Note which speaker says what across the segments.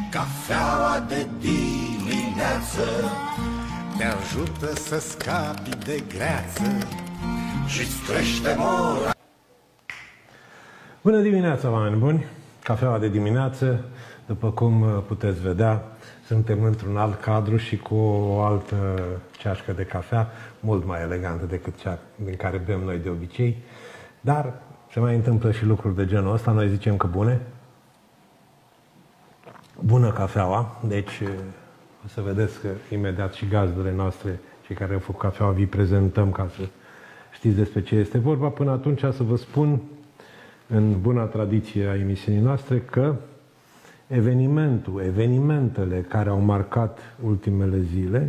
Speaker 1: Cafeaua de dimineață te ajută să scapi de greață și-ți crește mora.
Speaker 2: Bună dimineața, oameni buni! Cafeaua de dimineață, după cum puteți vedea, suntem într-un alt cadru și cu o altă ceașcă de cafea, mult mai elegantă decât cea din care bem noi de obicei, dar se mai întâmplă și lucruri de genul ăsta. Noi zicem că bună cafeaua, deci o să vedeți că imediat și gazdele noastre, cei care au făcut cafeaua, vi prezentăm ca să știți despre ce este vorba. Până atunci să vă spun, în buna tradiție a emisiunii noastre, că evenimentele care au marcat ultimele zile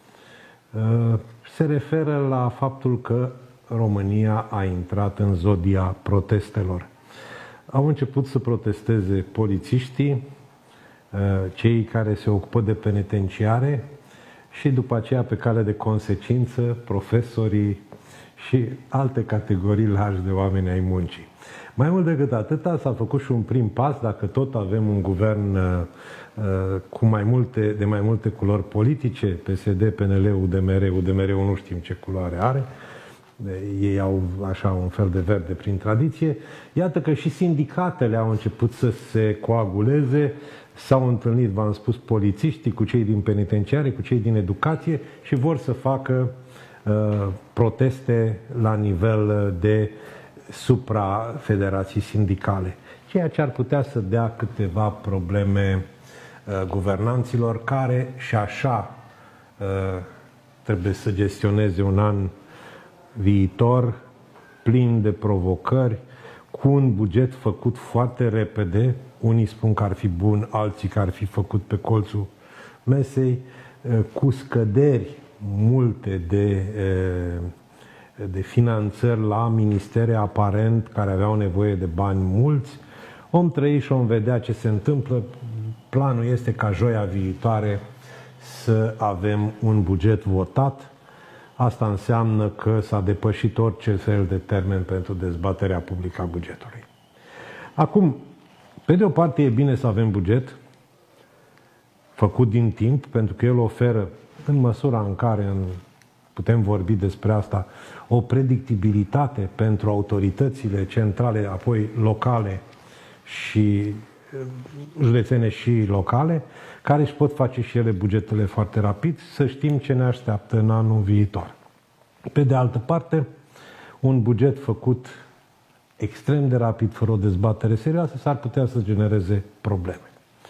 Speaker 2: se referă la faptul că România a intrat în zodia protestelor. Au început să protesteze polițiștii, cei care se ocupă de penitenciare și după aceea, pe cale de consecință, profesorii și alte categorii largi de oameni ai muncii. Mai mult decât atâta, s-a făcut și un prim pas, dacă tot avem un guvern de mai multe culori politice, PSD, PNL, UDMR, UDMR-ul nu știm ce culoare are, ei au așa un fel de verde prin tradiție. Iată că și sindicatele au început să se coaguleze, s-au întâlnit, v-am spus, polițiștii cu cei din penitenciare, cu cei din educație și vor să facă proteste la nivel de suprafederații sindicale, ceea ce ar putea să dea câteva probleme guvernanților care și așa trebuie să gestioneze un an viitor plin de provocări, cu un buget făcut foarte repede. Unii spun că ar fi bun, alții că ar fi făcut pe colțul mesei, cu scăderi multe de finanțări la ministere, aparent, care aveau nevoie de bani mulți. Om trăi și om vedea ce se întâmplă. Planul este ca joia viitoare să avem un buget votat. Asta înseamnă că s-a depășit orice fel de termen pentru dezbaterea publică a bugetului. Acum, pe de o parte e bine să avem buget făcut din timp, pentru că el oferă, în măsura în care putem vorbi despre asta, o predictibilitate pentru autoritățile centrale, apoi locale și județene și locale, care își pot face și ele bugetele foarte rapid, să știm ce ne așteaptă în anul viitor. Pe de altă parte, un buget făcut extrem de rapid, fără o dezbatere serioasă, s-ar putea să genereze probleme.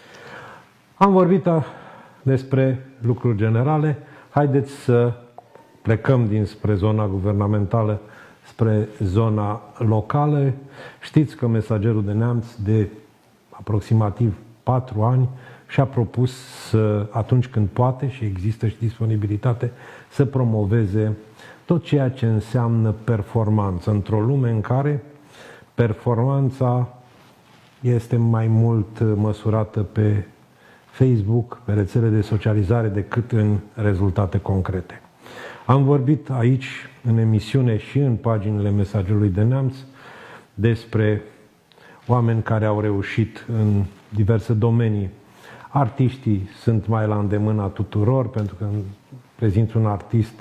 Speaker 2: Am vorbit despre lucruri generale. Haideți să plecăm dinspre zona guvernamentală spre zona locală. Știți că Mesagerul de Neamț de aproximativ 4 ani și-a propus să, atunci când poate și există și disponibilitate, să promoveze tot ceea ce înseamnă performanță, într-o lume în care performanța este mai mult măsurată pe Facebook, pe rețele de socializare, decât în rezultate concrete. Am vorbit aici, în emisiune și în paginile Mesagerului de Neamț, despre oameni care au reușit în diverse domenii. Artiștii sunt mai la îndemâna tuturor, pentru că prezinți un artist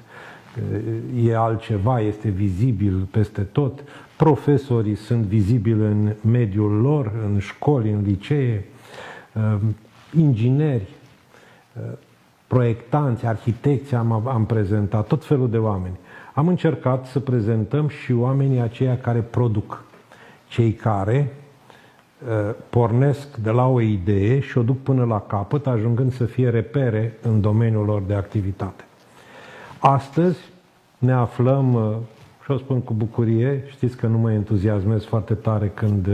Speaker 2: e altceva, este vizibil peste tot. Profesorii sunt vizibili în mediul lor, în școli, în licee, ingineri, proiectanți, arhitecți am prezentat, tot felul de oameni. Am încercat să prezentăm și oamenii aceia care produc, cei care pornesc de la o idee și o duc până la capăt, ajungând să fie repere în domeniul lor de activitate. Astăzi ne aflăm, și o spun cu bucurie, știți că nu mă entuziasmez foarte tare când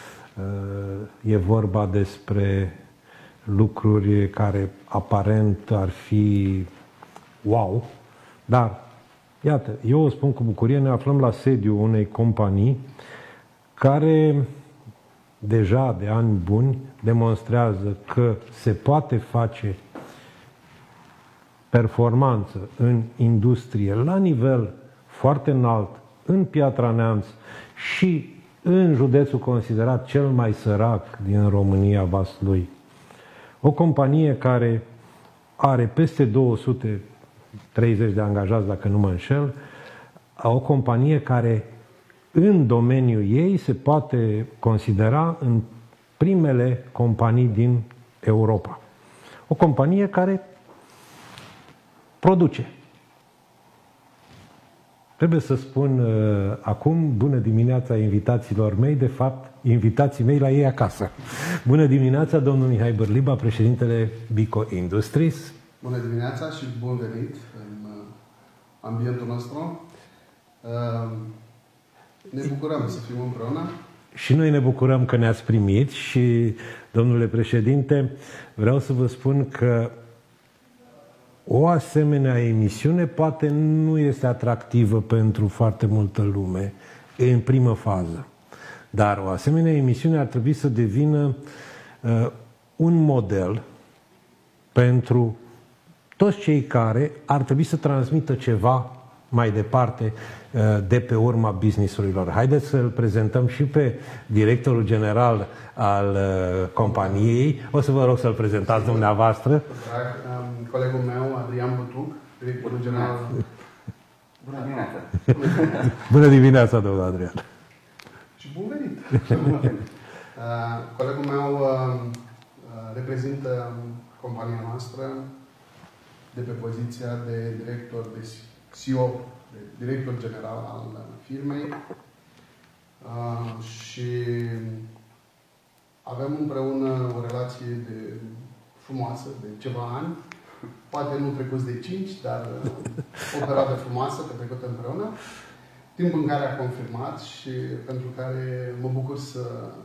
Speaker 2: e vorba despre lucruri care aparent ar fi wow, dar iată, eu o spun cu bucurie, ne aflăm la sediul unei companii care deja de ani buni demonstrează că se poate face performanță în industrie la nivel foarte înalt în Piatra Neamț și în județul considerat cel mai sărac din România, Vaslui. O companie care are peste 230 de angajați, dacă nu mă înșel, o companie care în domeniul ei se poate considera în primele companii din Europa. O companie care produce. Trebuie să spun acum bună dimineața invitațiilor mei, de fapt invitații mei la ei acasă. Bună dimineața, domnul Mihai Bârliba, președintele Bico Industries.
Speaker 3: Bună dimineața și bun venit în ambientul nostru. Ne bucurăm să fim împreună.
Speaker 2: Și noi ne bucurăm că ne-ați primit și, domnule președinte, vreau să vă spun că o asemenea emisiune poate nu este atractivă pentru foarte multă lume în primă fază. Dar o asemenea emisiune ar trebui să devină un model pentru toți cei care ar trebui să transmită ceva mai departe de pe urma business-urilor. Haideți să-l prezentăm și pe directorul general al companiei. O să vă rog să-l prezentați dumneavoastră.
Speaker 3: Colegul meu, Adrian Butuc, directorul general.
Speaker 4: Bună dimineața!
Speaker 2: Bună dimineața, domnul Adrian!
Speaker 3: Și bun venit! Colegul meu reprezintă compania noastră de pe poziția de director, de CEO, de director general al firmei și avem împreună o relație frumoasă de ceva ani, poate nu trecuți de 5, dar o perioadă frumoasă petrecută împreună, timp în care a confirmat și pentru care mă bucur să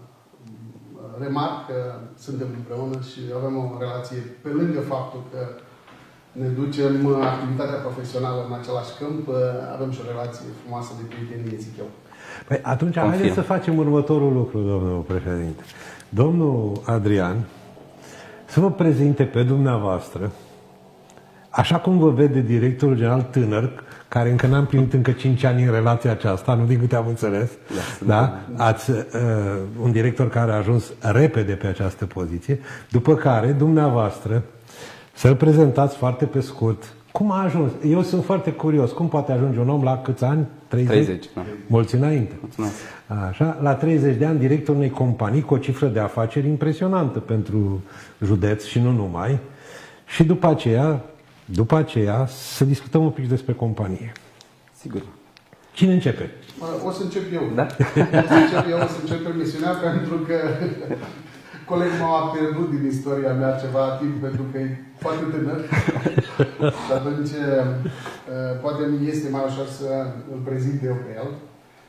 Speaker 3: remarc că suntem împreună și avem o relație pe lângă faptul că ne ducem activitatea profesională în același câmp, avem și o relație frumoasă de prietenie, zic eu.
Speaker 2: Păi atunci haideți să facem următorul lucru, domnul președinte. Domnul Adrian să vă prezinte pe dumneavoastră, așa cum vă vede directorul general tânăr, care încă n-am primit încă 5 ani în relația aceasta, nu din câte am înțeles, da? Ați un director care a ajuns repede pe această poziție, după care dumneavoastră să-l prezentați foarte pe scurt. Cum a ajuns? Eu sunt foarte curios. Cum poate ajunge un om la câți ani?
Speaker 4: 30. Da.
Speaker 2: Mulți înainte.
Speaker 4: Mulțumesc.
Speaker 2: Așa, la 30 de ani, directorul unei companii cu o cifră de afaceri impresionantă pentru județ și nu numai. Și după aceea, să discutăm un pic despre companie.
Speaker 4: Sigur.
Speaker 2: Cine începe?
Speaker 3: O să încep eu.
Speaker 4: Da?
Speaker 3: O să încep permisiunea pentru că colegul meu a pierdut din istoria mea ceva timp pentru că e foarte tânăr. Și atunci poate este mai ușor să îl prezint eu pe el.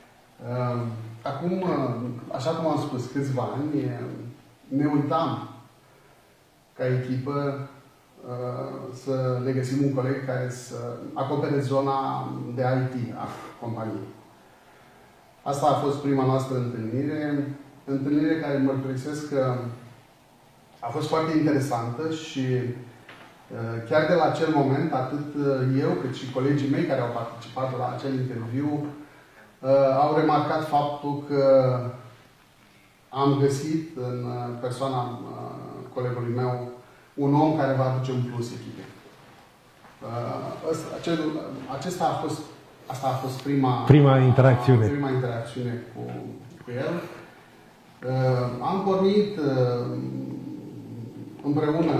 Speaker 3: Acum, așa cum am spus, câțiva ani, ne uitam ca echipă să ne găsim un coleg care să acopere zona de IT a companiei. Asta a fost prima noastră întâlnire care mărturisesc că a fost foarte interesantă și chiar de la acel moment, atât eu cât și colegii mei care au participat la acel interviu au remarcat faptul că am găsit în persoana colegului meu un om care va aduce un plus echipei. Asta a fost prima interacțiune. Prima interacțiune cu el. Am pornit împreună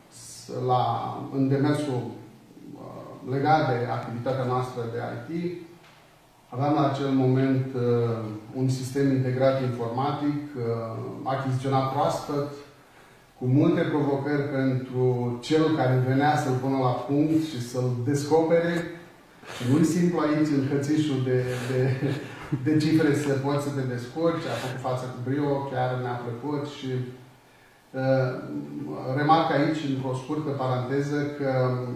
Speaker 3: în demersul legat de activitatea noastră de IT. Aveam la acel moment un sistem integrat informatic, achiziționat proaspăt, cu multe provocări pentru cel care venea să-l pună la punct și să-l descopere. Și nu-i simplu aici, în hățișul de cifre, să poți să te descurci. A făcut față cu brio, chiar mi-a plăcut și remarc aici, într-o scurtă paranteză, că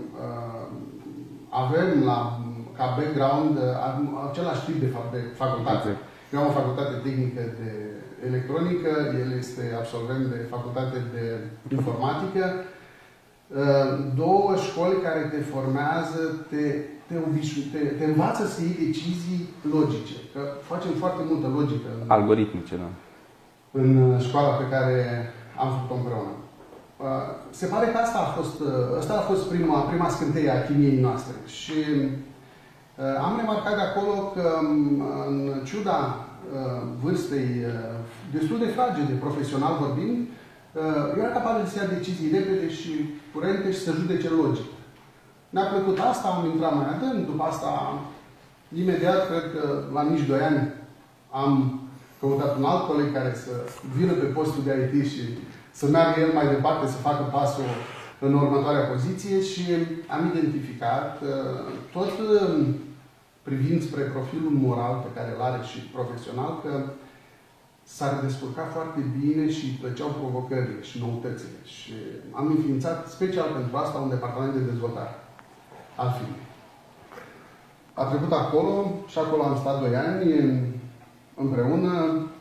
Speaker 3: avem ca background același tip de facultate. Eu am o facultate tehnică de electronică, el este absolvent de facultate de informatică. Două școli care te formează, te învață să iei decizii logice. Că facem foarte multă logică.
Speaker 4: Algoritmice, da.
Speaker 3: În școala pe care am făcut-o împreună. Se pare că asta a fost prima scânteie a chimiei noastre. Și am remarcat de acolo că, în ciuda vârstei destul de fragede, profesional vorbind, era capabil să ia decizii repede și curente și să judece logic. Ne-a plăcut asta, am intrat mai adânc, după asta, imediat, cred că la nici 2 ani, am căutat un alt coleg care să vină pe postul de IT și să meargă el mai departe, să facă pasul în următoarea poziție și am identificat, tot privind spre profilul moral pe care îl are și profesional, că s-ar descurca foarte bine și îi plăceau provocările și noutățile. Și am înființat special pentru asta un departament de dezvoltare al firmei. A trecut acolo și acolo am stat 2 ani împreună.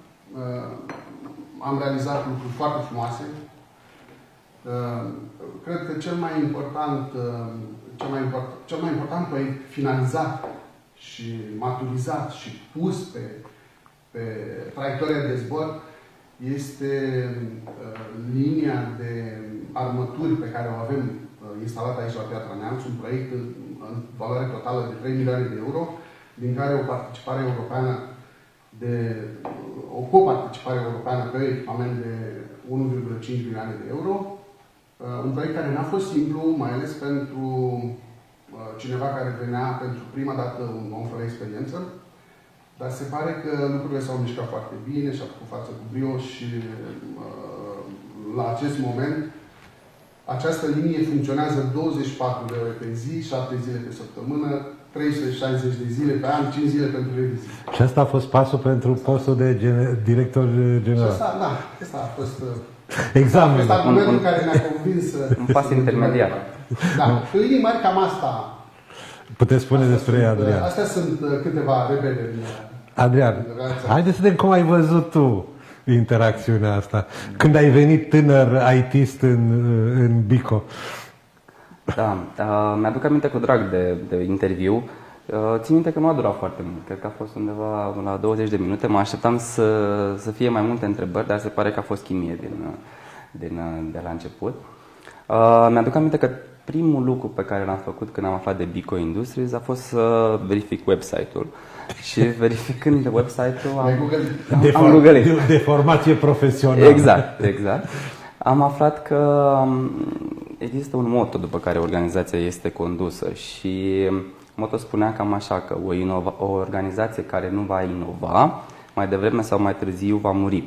Speaker 3: Am realizat lucruri foarte frumoase. Cred că cel mai important proiect finalizat și maturizat și pus pe traiectoria de zbor este linia de armături pe care o avem instalată aici la Piatra Neamț, un proiect în valoare totală de 3 milioane de euro, din care o participare europeană o coparticipare europeană pe echipament de 1,5 milioane de euro. Un proiect care n-a fost simplu, mai ales pentru cineva care venea pentru prima dată un om fără experiență. Dar se pare că lucrurile s-au mișcat foarte bine și a făcut față cu brio și la acest moment această linie funcționează 24 de ore pe zi, 7 zile pe săptămână, 360 de zile pe an, 5 zile pentru revizie.
Speaker 2: Și asta a fost pasul pentru postul de director general.
Speaker 3: Asta a fost
Speaker 2: examenul.
Speaker 3: Asta argumentul care ne-a convins.
Speaker 4: Un pas intermediar.
Speaker 3: Da, în linii mari cam asta.
Speaker 2: Puteți spune despre ea, Adrian.
Speaker 3: Astea sunt câteva repede.
Speaker 2: Adrian, haideți să vedem cum ai văzut tu interacțiunea asta. Când ai venit tânăr IT-ist în Bico.
Speaker 4: Da, mi-aduc aminte cu drag de interviu. Țin minte că nu a durat foarte mult. Cred că a fost undeva la 20 de minute. Mă așteptam să fie mai multe întrebări, dar se pare că a fost chimie de la început. Mi-aduc aminte că primul lucru pe care l-am făcut când am aflat de Bico Industries a fost să verific website-ul. Și verificând website-ul am googlit.
Speaker 2: De formație profesională.
Speaker 4: Exact. Am aflat că există un motto după care organizația este condusă și motto spunea cam așa că o organizație care nu va inova, mai devreme sau mai târziu va muri.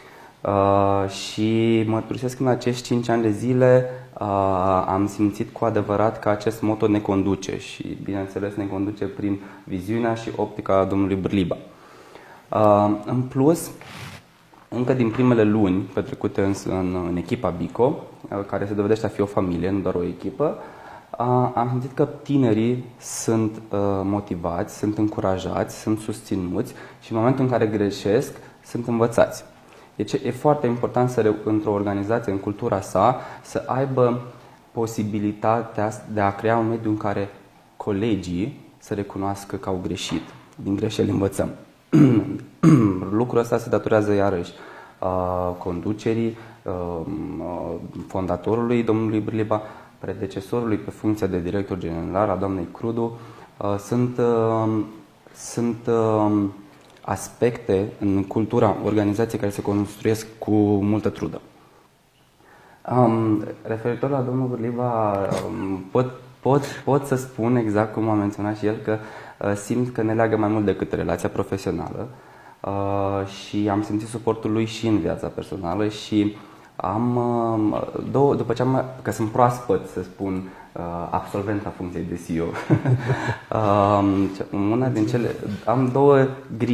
Speaker 4: Și mărturisesc că în acești 5 ani de zile am simțit cu adevărat că acest motto ne conduce și, bineînțeles, ne conduce prin viziunea și optica domnului Bârliba. În plus, încă din primele luni petrecute în echipa Bico, care se dovedește a fi o familie, nu doar o echipă, am simțit că tinerii sunt motivați, sunt încurajați, sunt susținuți și în momentul în care greșesc, sunt învățați. Deci e foarte important într-o organizație, în cultura sa, să aibă posibilitatea de a crea un mediu în care colegii să recunoască că au greșit. Din greșeli învățăm. Lucrul ăsta se datorează iarăși conducerii, fondatorului, domnului Bârliba, predecesorului pe funcția de director general, a doamnei Crudu. Sunt aspecte în cultura organizației care se construiesc cu multă trudă. Referitor la domnul Bârliba, pot să spun exact cum a menționat și el că simt că ne leagă mai mult decât relația profesională și am simțit suportul lui și în viața personală și după ce că sunt proaspăt, să spun, absolvent la funcției de CEO, una din cele, am două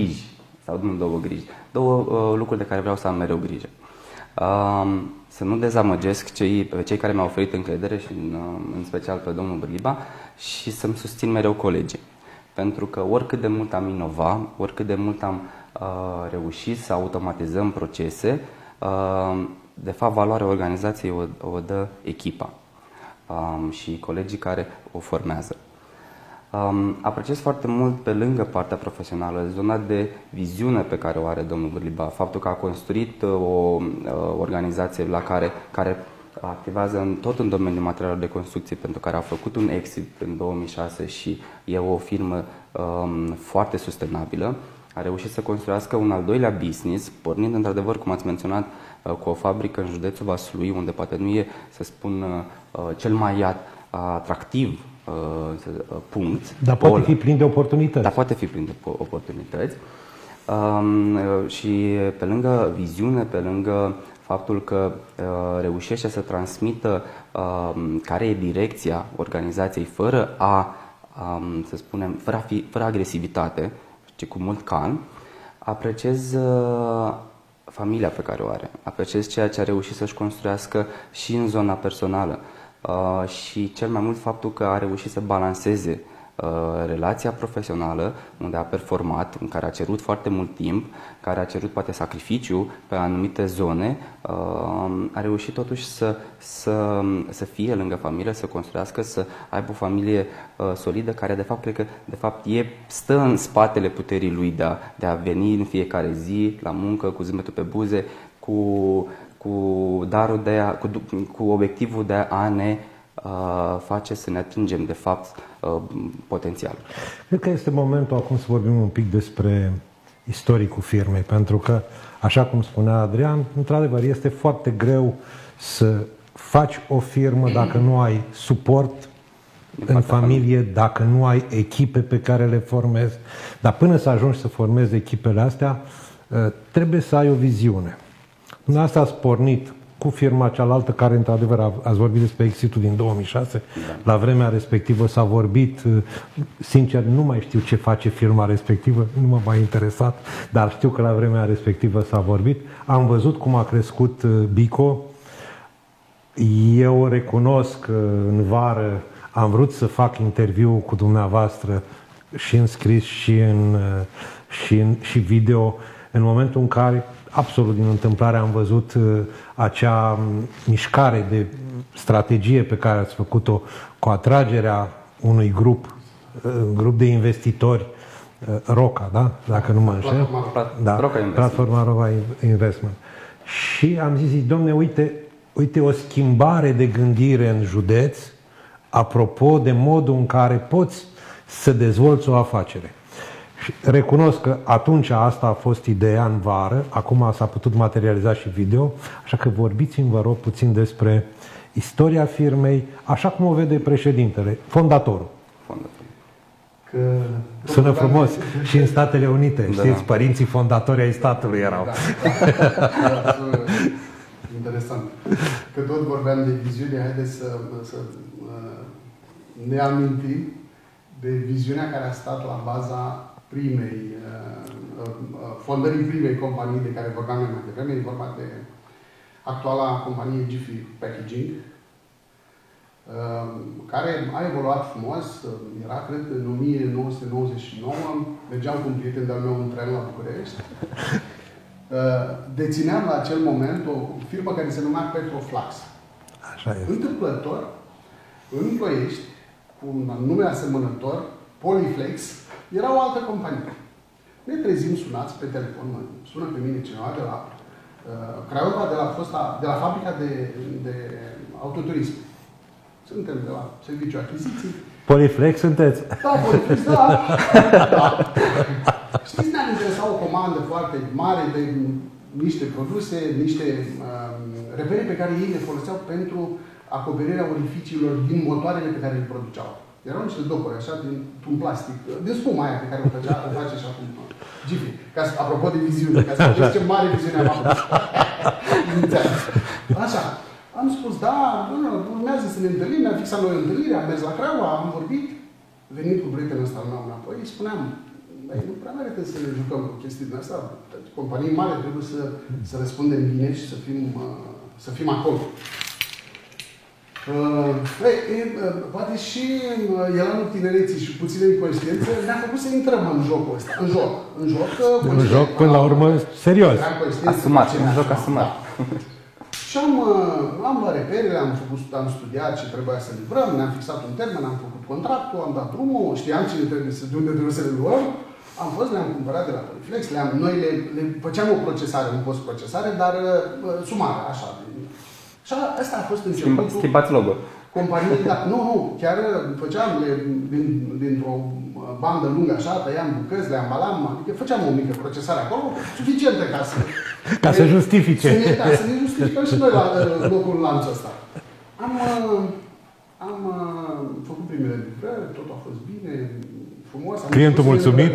Speaker 4: lucruri de care vreau să am mereu grijă. Să nu dezamăgesc cei care mi-au oferit încredere și în special pe domnul Bârliba și să-mi susțin mereu colegii. Pentru că oricât de mult am inovat, oricât de mult am reușit să automatizăm procese, de fapt valoarea organizației o dă echipa și colegii care o formează. Apreciez foarte mult, pe lângă partea profesională, zona de viziune pe care o are domnul Bârliba, faptul că a construit o organizație la care activează tot în domeniul materialelor de construcție, pentru care a făcut un exit în 2006 și e o firmă foarte sustenabilă. A reușit să construiască un al doilea business, pornind într-adevăr, cum ați menționat, cu o fabrică în județul Vaslui, unde poate nu e, să spun, cel mai atractiv punct.
Speaker 2: Dar poate fi plin de oportunități.
Speaker 4: Dar poate fi plin de oportunități. Și pe lângă viziune, pe lângă faptul că reușește să transmită care e direcția organizației fără să spunem, fără agresivitate, ci cu mult calm, apreciez familia pe care o are, apreciez ceea ce a reușit să-și construiască și în zona personală și cel mai mult faptul că a reușit să balanceze relația profesională, unde a performat, în care a cerut foarte mult timp, care a cerut poate sacrificiu pe anumite zone, a reușit totuși să fie lângă familie, să construiască, să aibă o familie solidă, care de fapt cred că stă în spatele puterii lui de a veni în fiecare zi la muncă, cu zâmbetul pe buze, cu darul cu obiectivul de a ne face să ne atingem de fapt potențialul.
Speaker 2: Cred că este momentul acum să vorbim un pic despre istoricul firmei, pentru că, așa cum spunea Adrian, într-adevăr este foarte greu să faci o firmă dacă nu ai suport în familie, dacă nu ai echipe pe care le formezi. Dar până să ajungi să formezi echipele astea, trebuie să ai o viziune. Dumneavoastră ați pornit cu firma cealaltă, care într-adevăr ați vorbit despre exitul din 2006. Da. La vremea respectivă s-a vorbit, sincer nu mai știu ce face firma respectivă, nu m-a mai interesat, dar știu că la vremea respectivă s-a vorbit. Am văzut cum a crescut Bico. Eu recunosc că în vară am vrut să fac interviu cu dumneavoastră și în scris și video, în momentul în care absolut din întâmplare am văzut acea mișcare de strategie pe care ați făcut-o cu atragerea unui grup de investitori, ROCA, da? Dacă nu mă înșel. Platforma ROCA Investment. Și am zis, domne, uite o schimbare de gândire în județ apropo de modul în care poți să dezvolți o afacere. Și recunosc că atunci asta a fost ideea în vară, acum s-a putut materializa și video, așa că vorbiți-mi, vă rog, puțin despre istoria firmei, așa cum o vede președintele, fondatorul. Sună frumos și în Statele Unite, știți, părinții fondatori ai statului erau.
Speaker 3: Interesant. Că tot vorbeam de viziune, haideți să ne amintim de viziunea care a stat la baza fondării primei companii de care vorbeam mai devreme, e vorba de actuala companie Jiffy Packaging, care a evoluat frumos, era, cred, în 1999, mergeam cu un prieten de-al meu în tren la București, dețineam la acel moment o firmă care se numea Petroflax.
Speaker 2: Așa este.
Speaker 3: Întâmplător, în Ploiești, cu un nume asemănător, Polyflex, era o altă companie. Ne trezim sunați pe telefon, sună pe mine cineva de la Craiova, de la fabrica de autoturism. Suntem de la serviciu achiziții.
Speaker 2: Polyflex sunteți?
Speaker 3: Da, Polyflex, da. Da. Știți, ne-a interesat o comandă foarte mare de niște produse, niște repere pe care ei le foloseau pentru acoperirea orificiilor din motoarele pe care le produceau. Erau niște dopuri, așa, din plastic, din spuma aia pe care o face și acum Jiffy. Apropo de viziune, ca să vedeți ce mare viziune am avut. Așa. Am spus, da, urmează să ne întâlnim, ne-am fixat noi întâlnire, am mers la Craiova, am vorbit, venit cu prietenul ăsta meu înapoi, îi spuneam, nu prea merită să ne jucăm cu chestiile astea, companii mari trebuie să răspundem bine și să fim acolo. Poate și el anul tinereții și puțină inconștiență ne-a făcut să intrăm în jocul ăsta. În joc,
Speaker 2: până la urmă, serios.
Speaker 4: Asumat, un joc asumat.
Speaker 3: Și am luat reperele, am studiat ce trebuia să livrăm, ne-am fixat un termen, am făcut contractul, am dat drumul, știam de unde trebuie să le luăm. Am fost, le-am cumpărat de la Polyflex, noi le făceam o procesare, un post-procesare, dar sumară, așa. Și asta a fost începutul.
Speaker 4: Schimbați logo.
Speaker 3: Companii, dar nu, chiar făceam dintr-o bandă lungă așa, tăiam bucăți, le ambalam, adică făceam o mică procesare acolo, suficientă
Speaker 2: ca să justifice.
Speaker 3: Să ne justificăm și noi la locul lanțul ăsta. Am făcut primele livrări, totul a fost bine, frumos.
Speaker 2: Clientul mulțumit?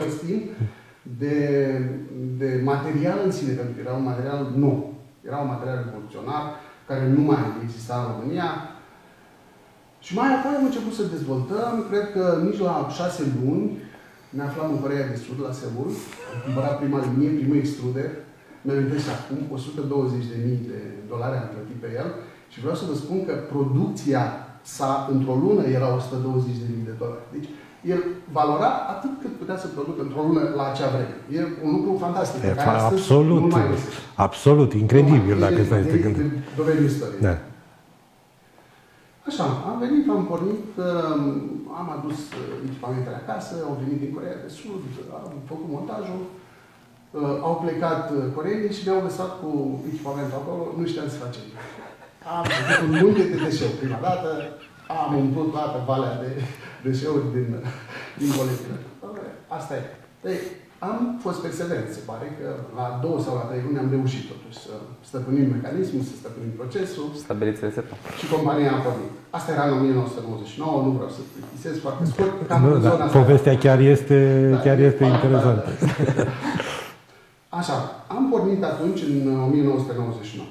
Speaker 3: De material în sine, pentru că era un material nou. Era un material revoluționar, care nu mai exista în România. Și mai apoi am început să dezvoltăm, cred că nici la 6 luni, ne aflam în Coreea de Sud, la Seul, am cumpărat prima linie, primul extruder, mi-am și acum, $120.000 am plătit pe el și vreau să vă spun că producția sa într-o lună era $120.000. Deci el valora atât cât putea să producă într-o lună la acea vreme. E un lucru fantastic.
Speaker 2: Absolut, absolut, incredibil dacă stai să te gândești.
Speaker 3: Domeniul istoriei.
Speaker 2: Da.
Speaker 3: Așa, am venit, am pornit, am adus echipamentele acasă, au venit din Coreea de Sud, am făcut montajul, au plecat coreenii și ne-au lăsat cu echipamentul acolo, nu știam să facem. Am făcut un munte de deșeuri prima dată, am umplut toată valea de deșeuri din colecție. Asta e. Ei, am fost perseverent, se pare că la 2 sau la 3 luni am reușit totuși să stăpânim mecanismul, să stăpânim procesul.
Speaker 4: Stabiliți rețeta.
Speaker 3: Și compania a pornit. Asta era în 1999, nu vreau să plictisez foarte scurt.
Speaker 2: Povestea chiar este interesantă.
Speaker 3: Așa, am pornit atunci în 1999.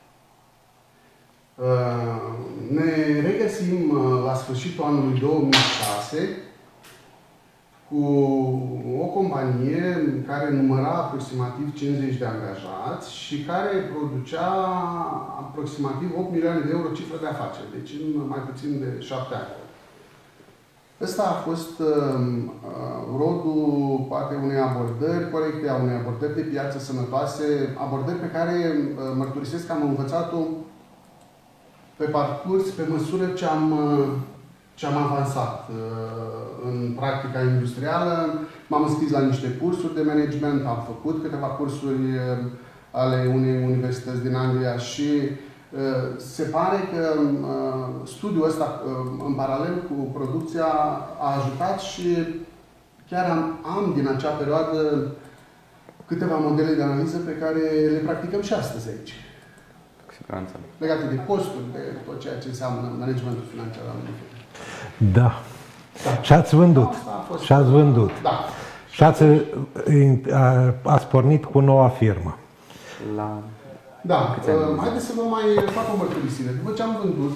Speaker 3: Ne regăsim la sfârșitul anului 2006 cu o companie care număra aproximativ 50 de angajați și care producea aproximativ 8 milioane de euro cifră de afaceri, deci în mai puțin de 7 ani. Ăsta a fost rodul poate unei abordări corecte, a unei abordări de piață sănătoase, abordări pe care mărturisesc că am învățat-o pe parcurs, pe măsură ce am avansat în practica industrială. M-am înscris la niște cursuri de management, am făcut câteva cursuri ale unei universități din Anglia și se pare că studiul ăsta, în paralel cu producția, a ajutat și chiar am din acea perioadă câteva modele de analiză pe care le practicăm și astăzi aici. Legate de costuri, de tot ceea ce înseamnă managementul financiar al unui firmă.
Speaker 2: Da. Și ați vândut. Și ați vândut.
Speaker 3: Da.
Speaker 2: Și ați pornit cu noua firmă.
Speaker 3: Da. Haideți să vă mai fac o mărturisire. După ce am vândut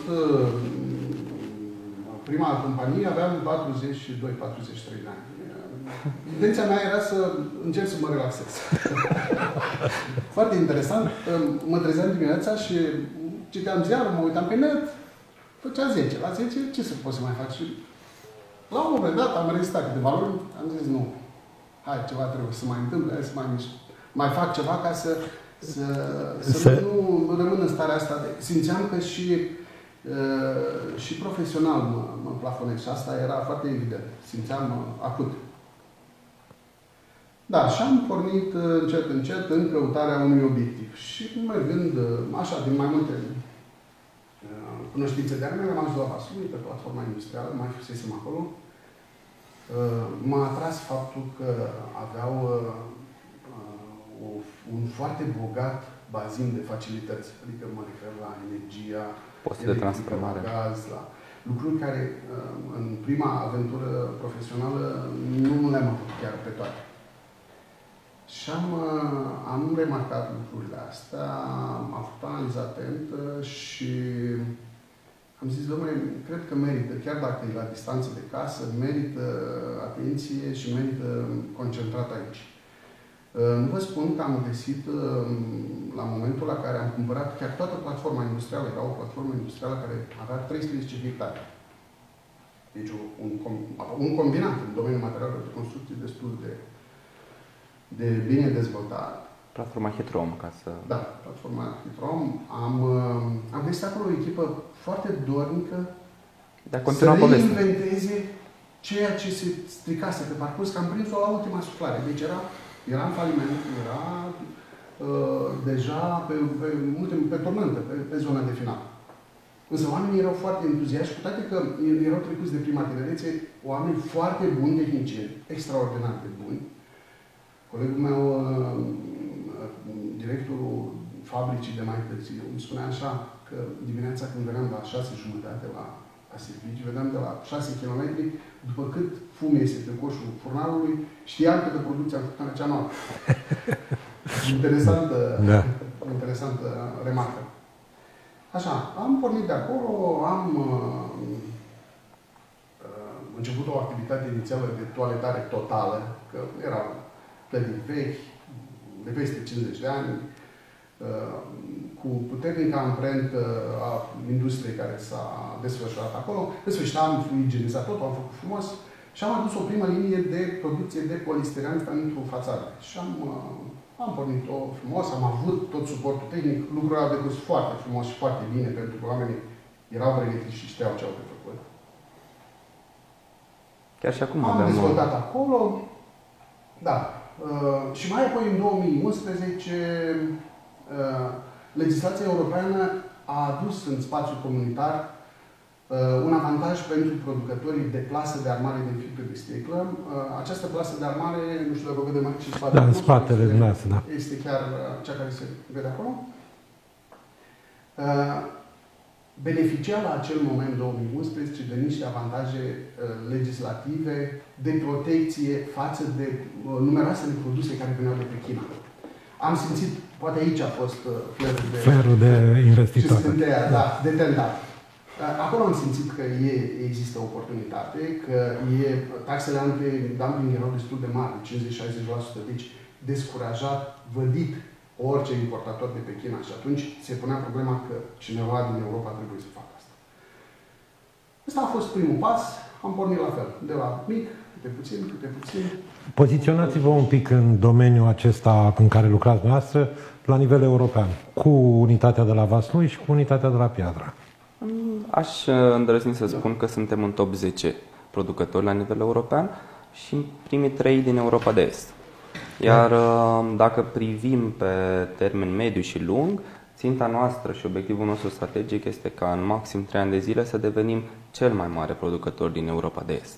Speaker 3: prima companie, aveam 42-43 de ani. Intenția mea era să încerc să mă relaxez. Foarte interesant. Mă trezeam dimineața și citeam ziarul, mă uitam pe net, făcea 10. La 10 ce să pot să mai fac? Și la un moment dat am rezistat câteva luni, am zis nu, hai, ceva trebuie să mai întâmple, să mai fac ceva ca să nu rămân în starea asta. Simțeam că și profesional mă plafonez și asta era foarte evident. Simțeam acut. Da, și am pornit încet în căutarea unui obiectiv. Și mergând așa, din mai multe cunoștințe de-ale mele, am ajuns la Vaslui, pe platforma industrială, mai fusesem acolo. M-a atras faptul că aveau un foarte bogat bazin de facilități. Adică mă refer la energia,
Speaker 4: postul de transformare,
Speaker 3: la gaz, la lucruri care în prima aventură profesională nu le-am avut chiar pe toate. Și am remarcat lucrurile astea, am făcut analiză atentă și am zis, domnule, cred că merită, chiar dacă e la distanță de casă, merită atenție și merită concentrat aici. Nu vă spun că am găsit, la momentul la care am cumpărat chiar toată platforma industrială, era o platformă industrială care avea 13 hectare. Deci un combinat în domeniul materialelor de construcție destul de bine dezvoltat.
Speaker 4: Platforma Hitrom, ca să...
Speaker 3: Da, platforma Hitrom. Am găsit acolo o echipă foarte dornică să reinventeze ceea ce se stricase pe parcurs, că am prins-o la ultima suflare. Deci era în faliment, deja pe turnante, pe zona de final. Însă oamenii erau foarte entuziaști, cu toate că erau trecuți de prima tinerețe, oameni foarte buni, tehnicieni, extraordinar de buni. Colegul meu, directorul fabricii de mai târziu, îmi spunea așa că dimineața când veneam la 6:30 la serviciu, vedeam de la 6 km, după cât fum iese pe coșul furnalului, știam că de producția am făcut în acea noapte. Interesantă remarcă. Așa, am pornit de acolo, am început o activitate inițială de toaletare totală, că erau clădiri vechi, de peste 50 de ani, cu puternică amprentă a industriei care s-a desfășurat acolo. În sfârșit am igienizat totul, am făcut frumos și am adus o primă linie de producție de polistiren pentru fațade. Și am pornit-o frumos, am avut tot suportul tehnic, lucrul a decurs foarte frumos și foarte bine, pentru că oamenii erau pregătiți și știau ce au de făcut.
Speaker 4: Chiar și acum
Speaker 3: am dezvoltat acolo, da. Și mai apoi, în 2011, legislația europeană a adus în spațiul comunitar un avantaj pentru producătorii de plasă de armare din fibră de sticlă. Această plasă de armare, nu știu dacă o vedem aici în spatele.
Speaker 2: Da, în spatele dumneavoastră, da.
Speaker 3: Este chiar cea care se vede acolo. Beneficia la acel moment, 2011, de niște avantaje legislative de protecție față de numeroasele produse care veneau de pe China. Am simțit, poate aici a fost flerul
Speaker 2: de investitor.
Speaker 3: Da, de tentat. Acolo am simțit că există oportunitate, că taxele anti-dumping erau destul de mari, 50-60%, deci descurajat, vădit orice importator de pe China. Și atunci se punea problema că cineva din Europa trebuie să facă asta. Ăsta a fost primul pas, am pornit la fel, de la mic, câte puțin.
Speaker 2: Poziționați-vă un pic în domeniul acesta în care lucrați noastră, la nivel european, cu unitatea de la Vaslui și cu unitatea de la Piatra.
Speaker 4: Aș îndrăzni să spun că suntem în top 10 producători la nivel european și în primii 3 din Europa de Est. Iar dacă privim pe termen mediu și lung, ținta noastră și obiectivul nostru strategic este ca în maxim 3 ani de zile să devenim cel mai mare producător din Europa de Est.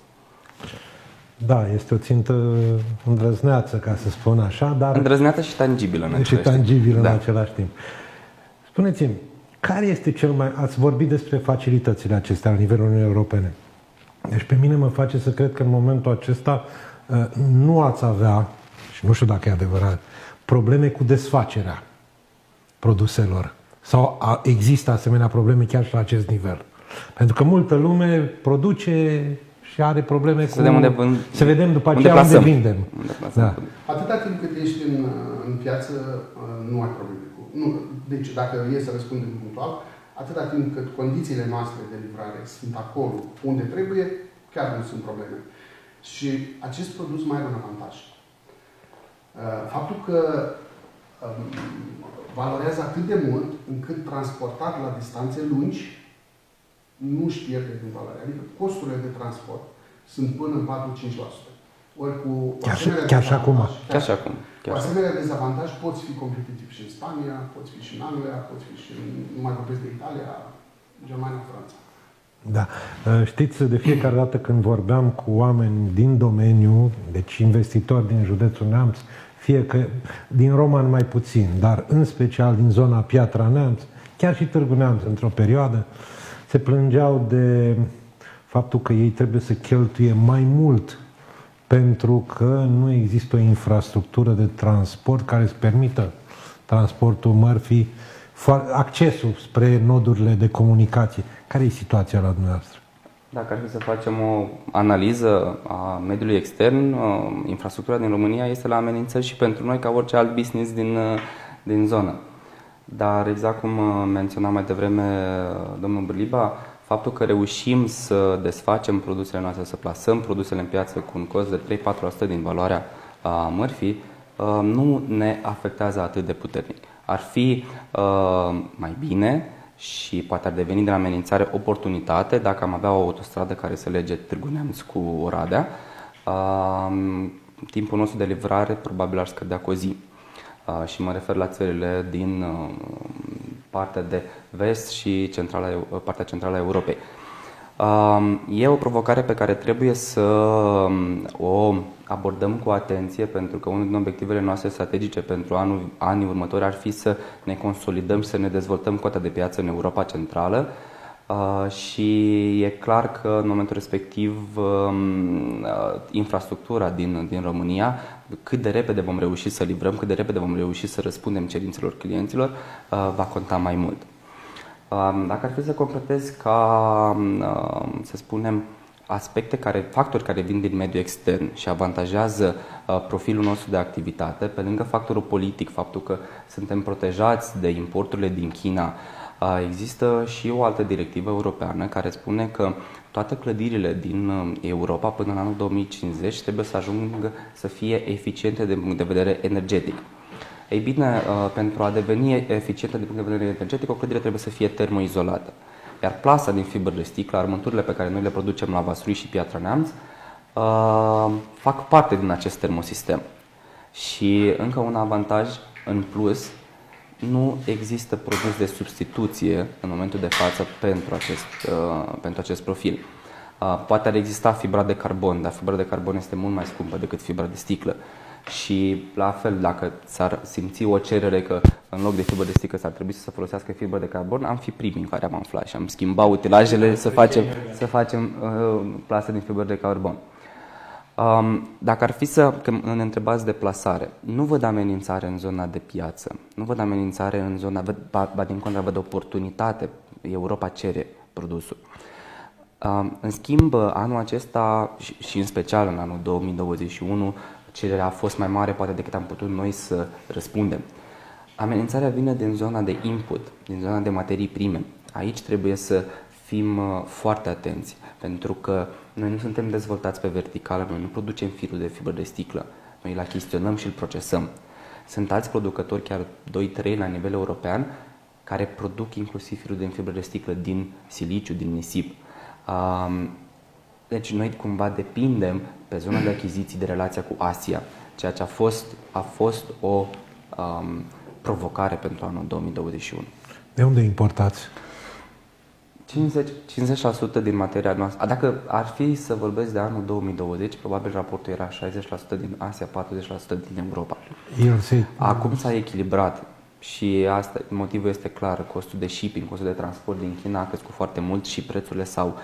Speaker 2: Da, este o țintă îndrăzneață, ca să spun așa, dar...
Speaker 4: Îndrăzneață și tangibilă în același timp.
Speaker 2: În același timp. Spuneți-mi, care este cel mai... Ați vorbit despre facilitățile acestea la nivelul Uniunii Europene. Deci pe mine mă face să cred că în momentul acesta nu ați avea, și nu știu dacă e adevărat, probleme cu desfacerea produselor. Sau există asemenea probleme chiar și la acest nivel. Pentru că multă lume produce și are probleme cu... Să vedem după aceea unde vindem.
Speaker 3: Da. Atâta timp cât ești în piață, nu ai probleme cu... Deci, dacă e să răspundem punctual, atâta timp cât condițiile noastre de livrare sunt acolo unde trebuie, chiar nu sunt probleme. Și acest produs mai are un avantaj. Faptul că valorează atât de mult încât transportat la distanțe lungi nu își pierde din valoare. Adică costurile de transport sunt până în 4-5%. Ori cu
Speaker 2: chiar și acum.
Speaker 3: Cu asemenea dezavantaj poți fi competitiv și în Spania, poți fi și în Anglia, poți fi și nu mai vorbesc de Italia, Germania, Franța.
Speaker 2: Da. Știți, de fiecare dată când vorbeam cu oameni din domeniu, deci investitori din județul Neamț, fie că din Roman mai puțin, dar în special din zona Piatra Neamț, chiar și Târgu Neamț într-o perioadă, se plângeau de faptul că ei trebuie să cheltuie mai mult pentru că nu există o infrastructură de transport care să permită transportul mărfii, accesul spre nodurile de comunicație. Care e situația la dumneavoastră?
Speaker 4: Dacă ar fi să facem o analiză a mediului extern, infrastructura din România este la amenințări și pentru noi ca orice alt business din zonă. Dar exact cum menționa mai devreme domnul Brliba, faptul că reușim să desfacem produsele noastre, să plasăm produsele în piață cu un cost de 3-4% din valoarea mărfii, nu ne afectează atât de puternic. Ar fi mai bine și poate ar deveni de la amenințare oportunitate dacă am avea o autostradă care să lege Târgu Neamț cu Oradea. Timpul nostru de livrare probabil ar scădea cu o zi. și mă refer la țările din partea de vest și partea centrală a Europei. E o provocare pe care trebuie să o abordăm cu atenție, pentru că unul din obiectivele noastre strategice pentru anii următori ar fi să ne consolidăm și să ne dezvoltăm cota de piață în Europa Centrală. Și e clar că în momentul respectiv infrastructura din România, cât de repede vom reuși să livrăm, cât de repede vom reuși să răspundem cerințelor clienților, va conta mai mult. Dacă ar fi să completez să spunem, factori care vin din mediul extern și avantajează profilul nostru de activitate, pe lângă factorul politic, faptul că suntem protejați de importurile din China, există și o altă directivă europeană care spune că toate clădirile din Europa până în anul 2050 trebuie să ajungă să fie eficiente din punct de vedere energetic. Ei bine, pentru a deveni eficientă din punct de vedere energetic, o clădire trebuie să fie termoizolată. Iar plasa din fibră de sticlă, armăturile pe care noi le producem la Vaslui și Piatra Neamț, fac parte din acest termosistem. Și încă un avantaj în plus, nu există produs de substituție în momentul de față pentru acest profil. Poate ar exista fibra de carbon, dar fibra de carbon este mult mai scumpă decât fibra de sticlă. Și la fel, dacă s-ar simți o cerere că în loc de fibră de sticlă s-ar trebui să se folosească fibră de carbon, am fi primii care am aflat și am schimbat utilajele să facem plase din fibră de carbon. Dacă ar fi că ne întrebați de plasare, nu văd amenințare în zona de piață, nu văd amenințare în zona, din contră, văd oportunitate. Europa cere produsul. În schimb, anul acesta și în special în anul 2021, cererea a fost mai mare poate decât am putut noi să răspundem. Amenințarea vine din zona de input, din zona de materii prime. Aici trebuie să fim foarte atenți, pentru că noi nu suntem dezvoltați pe verticală, noi nu producem firul de fibră de sticlă, noi îl achiziționăm și îl procesăm. Sunt alți producători, chiar 2-3 la nivel european, care produc inclusiv firul de fibră de sticlă din siliciu, din nisip. Deci noi cumva depindem pe zona de achiziții de relația cu Asia, ceea ce a fost o provocare pentru anul 2021.
Speaker 2: De unde importați?
Speaker 4: 50% din materia noastră. Dacă ar fi să vorbesc de anul 2020, probabil raportul era 60% din Asia, 40% din Europa. Acum s-a echilibrat și motivul este clar. Costul de shipping, costul de transport din China a crescut foarte mult și prețurile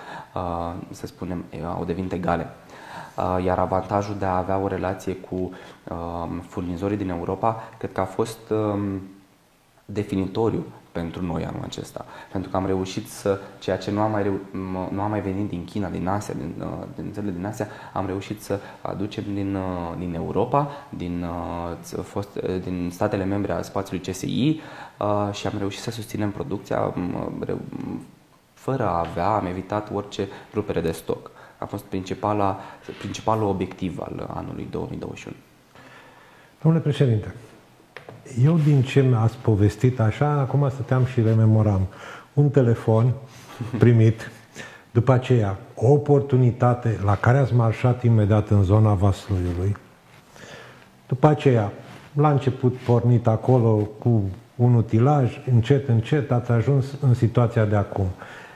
Speaker 4: au devenit egale. Iar avantajul de a avea o relație cu furnizorii din Europa, cred că a fost definitoriu pentru noi anul acesta. Pentru că am reușit ceea ce nu a mai venit din China, din Asia, din țările din Asia, am reușit să aducem din Europa, din statele membre ale spațiului CSI și am reușit să susținem producția fără am evitat orice rupere de stoc. A fost principalul obiectiv al anului 2021.
Speaker 2: Domnule președinte, eu din ce mi-ați povestit așa, acum stăteam și rememoram. Un telefon primit, după aceea o oportunitate la care ați marșat imediat în zona Vasluiului. După aceea, la început pornit acolo cu un utilaj, încet ați ajuns în situația de acum.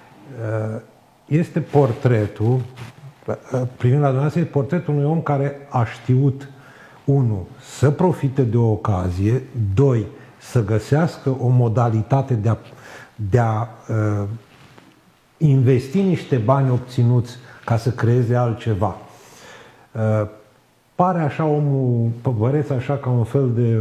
Speaker 2: Este portretul, privind la dumneavoastră, este portretul unui om care a știut, 1. Să profite de o ocazie, 2. Să găsească o modalitate de a investi niște bani obținuți ca să creeze altceva. Pare așa omul, păreți așa ca un fel de,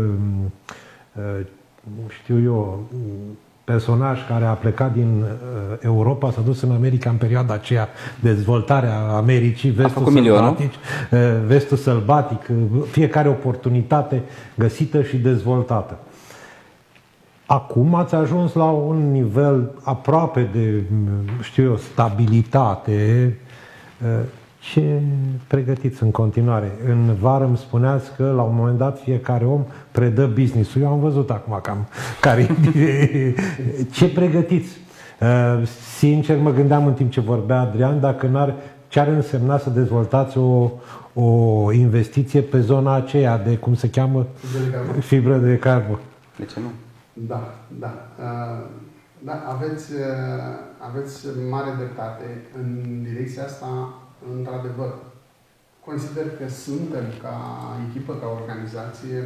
Speaker 2: personaj care a plecat din Europa, s-a dus în America în perioada aceea, dezvoltarea Americii, vestul sălbatic, fiecare oportunitate găsită și dezvoltată. Acum ați ajuns la un nivel aproape de, stabilitate. Ce pregătiți în continuare? În vară îmi spuneați că la un moment dat fiecare om predă business-ul. Eu am văzut acum cam care... Ce pregătiți? Sincer, mă gândeam în timp ce vorbea Adrian, dacă n-ar ce ar însemna să dezvoltați o investiție pe zona aceea de, cum se cheamă? Fibră de carbon.
Speaker 4: De ce nu?
Speaker 3: Da, da. Da, aveți mare dreptate. În direcția asta, într-adevăr, consider că suntem, ca echipă, ca organizație,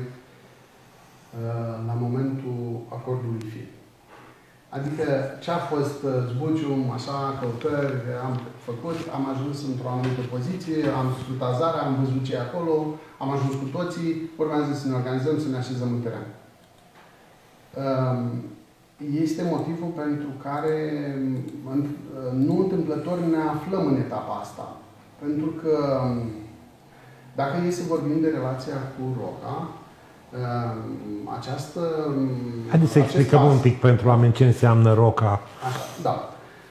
Speaker 3: la momentul acordului fi. Adică ce a fost zbucium, așa, căutări, am făcut, am ajuns într-o anumită poziție, am făcut azarea, am văzut ce e acolo, am ajuns cu toții, urmează să ne organizăm, să ne așezăm în teren. Este motivul pentru care nu întâmplător ne aflăm în etapa asta. Pentru că dacă e să vorbim de relația cu ROCA, această...
Speaker 2: Haideți să explicăm un pic pentru oameni ce înseamnă ROCA.
Speaker 3: Așa, da.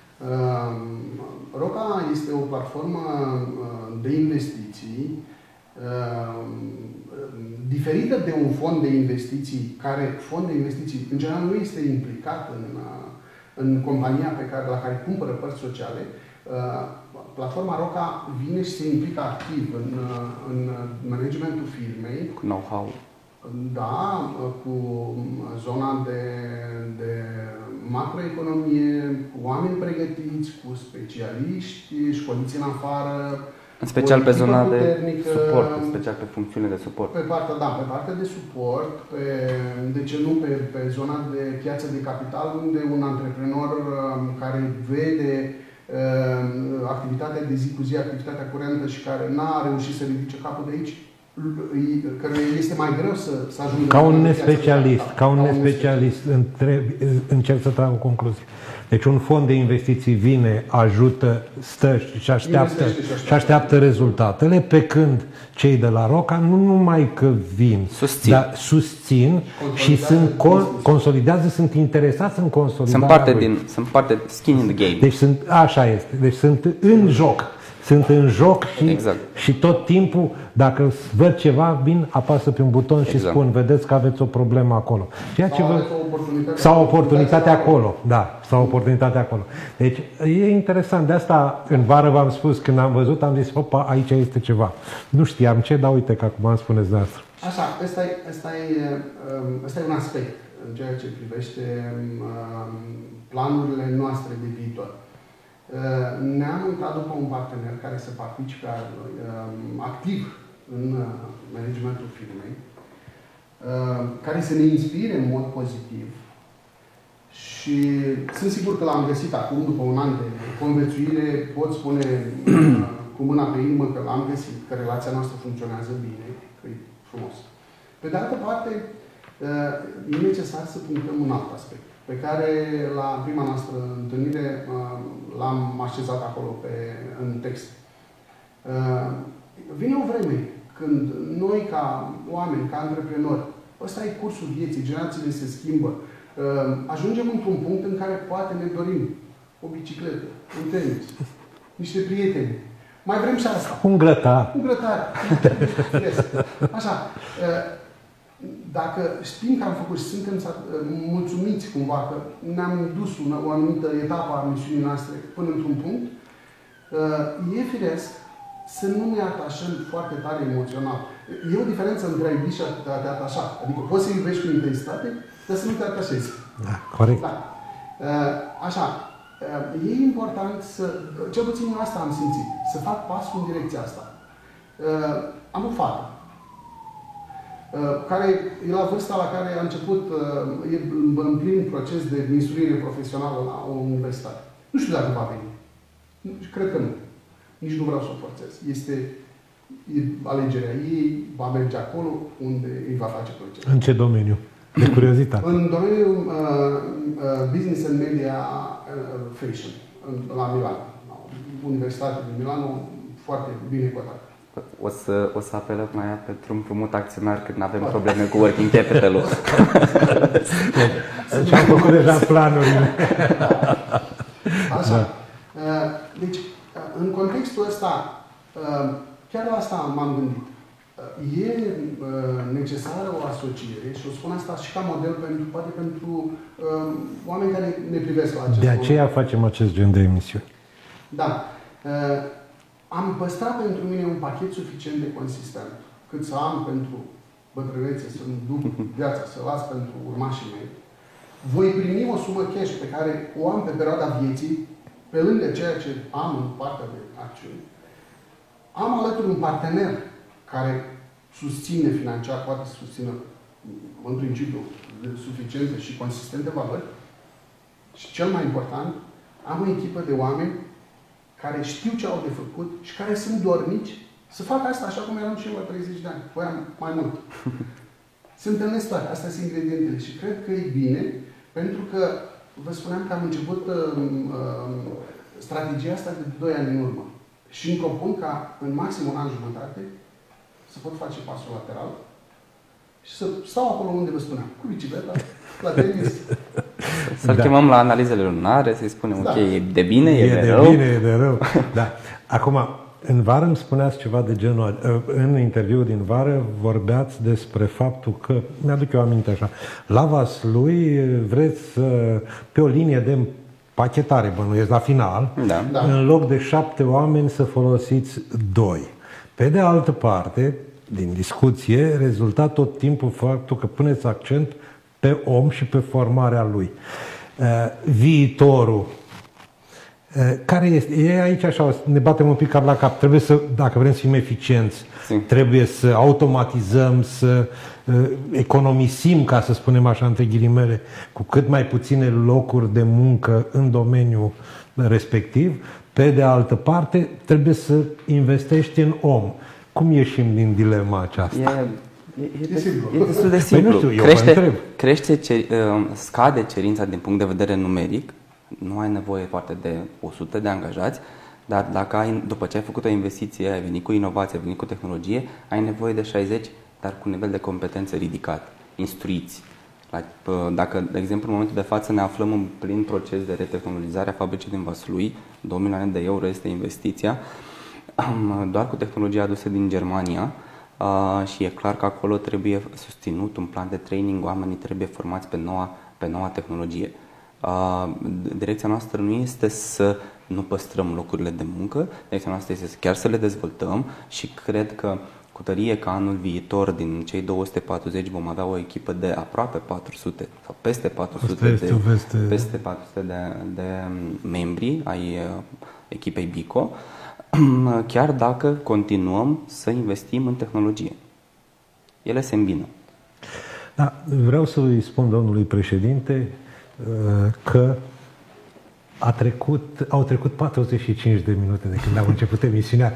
Speaker 3: ROCA este o platformă de investiții diferită de un fond de investiții, care fond de investiții în general nu este implicat în compania la care cumpără părți sociale. Platforma ROCA vine și se implică activ în managementul firmei.
Speaker 4: Cu know-how.
Speaker 3: Da, cu zona de macroeconomie, cu oameni pregătiți, cu specialiști, școliți în afară.
Speaker 4: În special pe zona de suport, în special pe funcțiune de suport.
Speaker 3: Pe partea de suport, de ce nu pe zona de piață de capital, unde un antreprenor care vede activitatea de zi cu zi, activitatea curentă și care n-a reușit să ridice capul de aici, care este mai greu să ajungă...
Speaker 2: Ca un nespecialist, încerc să trag o concluzie. Deci un fond de investiții vine, ajută, stă și așteaptă rezultatele, pe când cei de la ROCA nu numai că vin, dar susțin și consolidează, sunt interesați în consolidarea
Speaker 4: sunt parte skin in the game.
Speaker 2: Deci așa este. Deci sunt în joc. Sunt în joc și tot timpul, dacă văd ceva, vin, apasă pe un buton și spun, vedeți că aveți o problemă acolo. Sau oportunitate acolo. Da, sau oportunitate acolo. Deci e interesant. De asta în vară v-am spus, când am văzut, am zis, opa, aici este ceva. Nu știam ce, dar uite că acum îmi spuneți dumneavoastră.
Speaker 3: Așa, ăsta e un aspect în ceea ce privește planurile noastre de viitor. Ne-am uitat după un partener care să participe activ în managementul firmei, care să ne inspire în mod pozitiv și sunt sigur că l-am găsit acum, după un an de conviețuire, pot spune cu mâna pe inimă că l-am găsit, că relația noastră funcționează bine, că e frumos. Pe de altă parte, e necesar să punctăm un alt aspect, pe care la prima noastră întâlnire l-am așezat acolo în text. Vine o vreme când noi, ca oameni, ca antreprenori, ăsta e cursul vieții, generațiile se schimbă, ajungem într-un punct în care poate ne dorim o bicicletă, un tenis, niște prieteni. Mai vrem și asta.
Speaker 2: Un grătar.
Speaker 3: Un grătar. Așa. Dacă știm că am făcut și suntem mulțumiți cumva că ne-am dus o anumită etapă a misiunii noastre până într-un punct, e firesc să nu ne atașăm foarte tare emoțional. E o diferență între a iubi și a te atașa. Adică poți să iubești cu intensitate, dar să nu te atașezi.
Speaker 2: Da, corect. Da.
Speaker 3: Așa. E important să, cel puțin asta am simțit, să fac pasul în direcția asta. Am o fată care e la vârsta la care a început, e în plin proces de instruire profesională la o universitate. Nu știu dacă va veni. Cred că nu. Nici nu vreau să o forțez. E alegerea ei, va merge acolo unde îi va face plăcere.
Speaker 2: În ce domeniu? De curiozitate.
Speaker 3: În domeniul Business and Media Fashion, la Milano. Universitatea din Milano, foarte bine cotată.
Speaker 4: O să apelăm mai pentru un împrumut acționar când avem probleme cu working capital-ul.
Speaker 2: Deci am făcut deja planurile.
Speaker 3: Așa. Deci, în contextul ăsta, chiar la asta m-am gândit. E necesară o asociere și o spun asta și ca model poate pentru oameni care ne privesc la acest
Speaker 2: De aceea facem acest gen de emisiuni.
Speaker 3: Da. am păstrat pentru mine un pachet suficient de consistent, cât să am pentru bătrânețe, să-mi duc viața, să las pentru urmașii mei. Voi primi o sumă cash pe care o am pe perioada vieții, pe lângă ceea ce am în partea de acțiuni. Am alături un partener care susține financiar, poate să susțină în principiu suficiente și consistente valori. Și cel mai important, am o echipă de oameni care știu ce au de făcut și care sunt dornici să facă asta așa cum eram și eu la 30 de ani. Voiam mai mult. Se întâlnesc toate. Astea sunt ingredientele și cred că e bine, pentru că vă spuneam că am început strategia asta de 2 ani în urmă. Și îmi propun ca în maxim un an jumătate să pot face pasul lateral și să stau acolo unde vă spuneam, cu bicicleta, la tenis.
Speaker 4: Să-l chemăm la analizele lunare, să-i spunem, ok, e de bine, e de rău.
Speaker 2: E de bine, e de rău. Da. Acum, în vară îmi spuneați ceva de genul, în interviul din vară vorbeați despre faptul că, mi-aduc eu aminte așa, la Vaslui vreți pe o linie de pachetare, bănuiesc, la final,
Speaker 3: Da.
Speaker 2: în loc de 7 oameni să folosiți 2. Pe de altă parte, din discuție, rezulta tot timpul faptul că puneți accent pe om și pe formarea lui. Viitorul care este? E aici așa, ne batem un pic cap la cap. Trebuie să, dacă vrem să fim eficienți, trebuie să automatizăm, să economisim, ca să spunem așa, între ghilimele, cu cât mai puține locuri de muncă în domeniul respectiv. Pe de altă parte, trebuie să investești în om. Cum ieșim din dilema aceasta?
Speaker 4: E destul de simplu.
Speaker 2: Păi nu știu,
Speaker 4: Scade cerința din punct de vedere numeric. Nu ai nevoie poate de 100 de angajați, dar dacă după ce ai făcut o investiție, ai venit cu inovație, ai venit cu tehnologie, ai nevoie de 60, dar cu nivel de competențe ridicat, instruiți. Dacă, de exemplu, în momentul de față ne aflăm în plin proces de retehnologizare a fabricii din Vaslui, 2 milioane de euro este investiția, doar cu tehnologia adusă din Germania, și e clar că acolo trebuie susținut un plan de training, oamenii trebuie formați pe noua tehnologie. Direcția noastră nu este să nu păstrăm locurile de muncă, direcția noastră este chiar să le dezvoltăm și cred că cu tărie că anul viitor din cei 240 vom avea o echipă de aproape 400 sau peste 400 de membri ai echipei BICO, chiar dacă continuăm să investim în tehnologie. Ele se îmbină.
Speaker 2: Da, vreau să îi spun domnului președinte că au trecut 45 de minute de când am început emisiunea.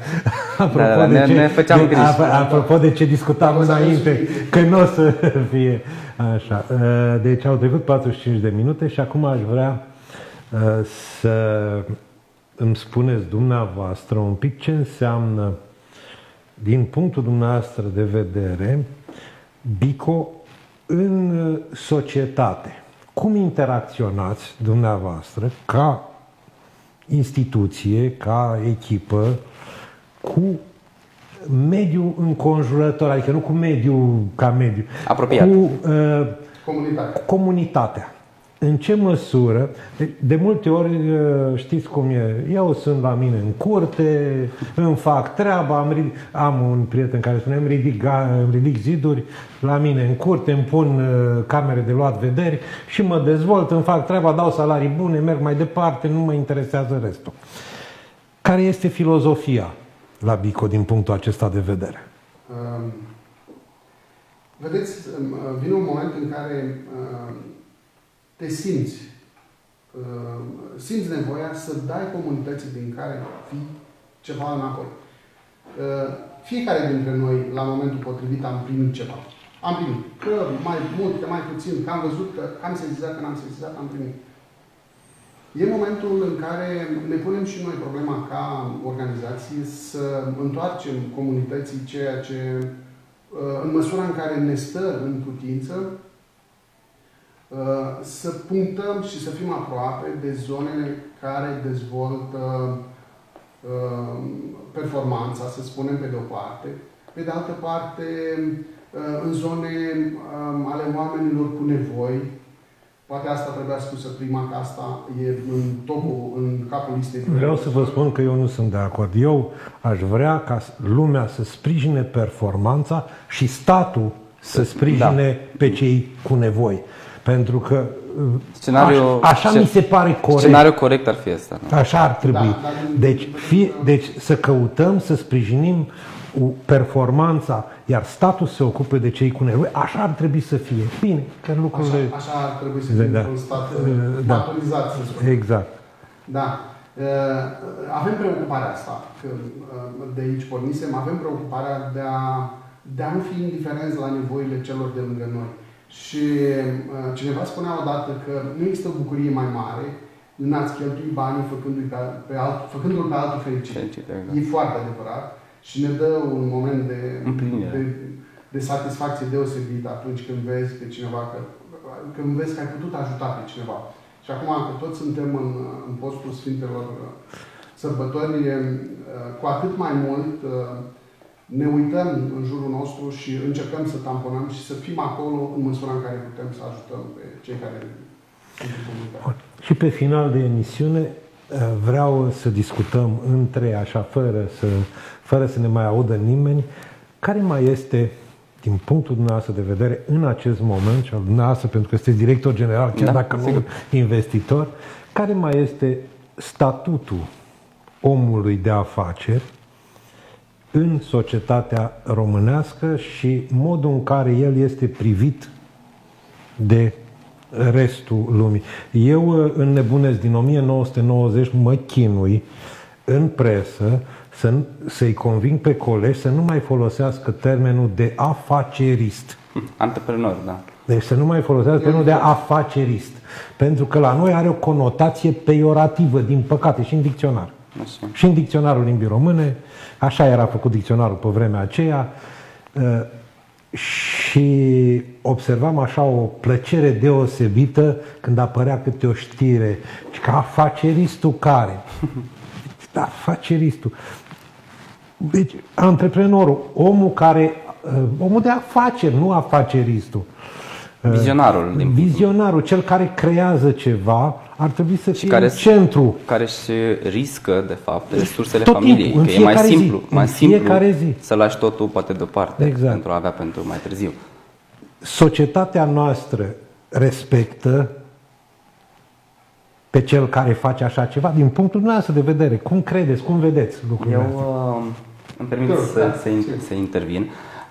Speaker 2: Apropo de ce discutam înainte, că nu o să fie așa. Deci au trecut 45 de minute și acum aș vrea să îmi spuneți dumneavoastră un pic ce înseamnă, din punctul dumneavoastră de vedere, BICO în societate. Cum interacționați dumneavoastră ca instituție, ca echipă, cu mediul înconjurător, adică nu cu mediul ca mediu,
Speaker 4: apropiat,
Speaker 2: cu
Speaker 3: comunitatea.
Speaker 2: În ce măsură, de multe ori știți cum e, eu sunt la mine în curte, îmi fac treaba, am un prieten care spune, îmi ridic ziduri la mine în curte, îmi pun camere de luat vederi și mă dezvolt, îmi fac treaba, dau salarii bune, merg mai departe, nu mă interesează restul. Care este filozofia la BICO din punctul acesta de vedere?
Speaker 3: Vedeți, vine un moment în care te simți nevoia să dai comunității din care fii ceva înapoi. Fiecare dintre noi, la momentul potrivit, am primit ceva. Am primit. Că mai mult, că mai puțin, că am văzut, că am sesizat, că n-am sesizat, am primit. E momentul în care ne punem și noi problema ca organizație să întoarcem comunității ceea ce, în măsura în care ne stă în putință, să punctăm și să fim aproape de zonele care dezvoltă performanța, să spunem, pe de o parte. Pe de altă parte, în zone ale oamenilor cu nevoi, Poate asta trebuia spusă prima, că asta e în capul listei.
Speaker 2: Vreau să vă spun că eu nu sunt de acord. Eu aș vrea ca lumea să sprijine performanța și statul să sprijine pe cei cu nevoi. Pentru că așa mi se pare corect.
Speaker 4: Scenariul corect ar fi asta. Nu?
Speaker 2: Așa ar trebui. Deci să căutăm să sprijinim performanța, iar statul se ocupe de cei cu nevoi. Așa ar trebui să fie. Bine, că lucrurile...
Speaker 3: Așa ar trebui să fie un stat maturizat, să spun.
Speaker 2: Exact.
Speaker 3: Da. Avem preocuparea asta, că de aici pornisem, avem preocuparea de a nu fi indiferenți la nevoile celor de lângă noi. Și cineva spunea odată că nu există o bucurie mai mare în a-ți cheltui banii făcându-l pe altul fericit. E foarte adevărat și ne dă un moment de satisfacție deosebită atunci când vezi pe cineva, când vezi că ai putut ajuta pe cineva. Și acum că toți suntem în postul Sfintelor Sărbători, cu atât mai mult ne uităm în jurul nostru și încercăm să tamponăm și să fim acolo în măsura în care putem să ajutăm pe cei care sunt în comunitate.
Speaker 2: Și pe final de emisiune vreau să discutăm între așa, fără să ne mai audă nimeni, care mai este, din punctul dumneavoastră de vedere, în acest moment, și al dumneavoastră, pentru că sunteți director general, chiar dacă nu investitor, care mai este statutul omului de afaceri în societatea românească și modul în care el este privit de restul lumii. Eu înnebunesc din 1990, mă chinui în presă să-i conving pe colegi să nu mai folosească termenul de afacerist.
Speaker 4: Antreprenor, da.
Speaker 2: Deci să nu mai folosească termenul de afacerist. Pentru că la noi are o conotație peiorativă, din păcate, și în dicționar.
Speaker 4: Așa.
Speaker 2: Și în dicționarul limbii române, așa era făcut dicționarul pe vremea aceea, și observam așa o plăcere deosebită când apărea câte o știre, că afaceristul care? Afaceristul. Deci, antreprenorul, omul de afaceri, nu afaceristul. Vizionarul, cel care creează ceva, ar trebui să fie în centru.
Speaker 4: Care se riscă, de fapt, resursele familiei. Că e mai simplu să lași totul poate deoparte, pentru a avea pentru mai târziu.
Speaker 2: Societatea noastră respectă pe cel care face așa ceva, din punctul nostru de vedere. Cum credeți, cum vedeți lucrurile astea?
Speaker 4: Îmi permit să intervin.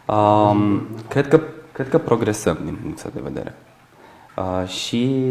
Speaker 4: Cred că progresăm din punctul de vedere. Și